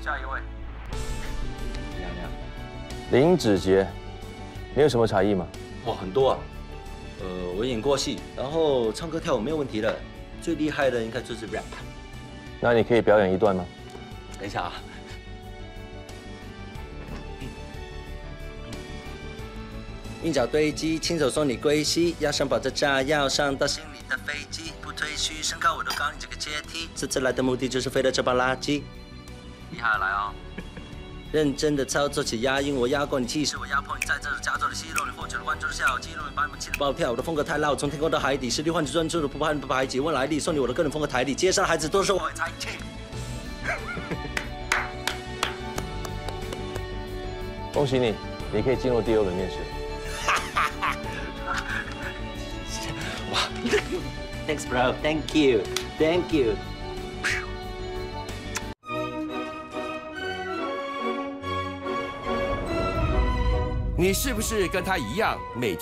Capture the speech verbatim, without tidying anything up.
下一位。 娘娘， 林子杰，你有什么才艺吗？ 哇，很多啊。呃，我演过戏，然后唱歌跳舞没有问题的。最厉害的应该就是 rap。 那你可以表演一段吗？ 等一下啊。韵脚堆积，亲手送你归西，腰上绑着炸药，上到心里的飞机，不推虚，身高我都高你这个阶梯。这次来的目的就是飞了这包垃圾。 厉害来哦！ 认真的操作起押韵，我压过你气势，我压迫你，在这加州的奚落你，获取了观众的笑，激怒你，把你们气得暴跳。我的风格太辣，从天空到海底，实力换取专注的，不怕不排挤，问来历，送你我的个人风格台历，街上的孩子都说我才气。 恭喜你，你可以进入第二轮面试。 哇 ，Thanks bro, thank you, thank you。 你是不是跟他一样每？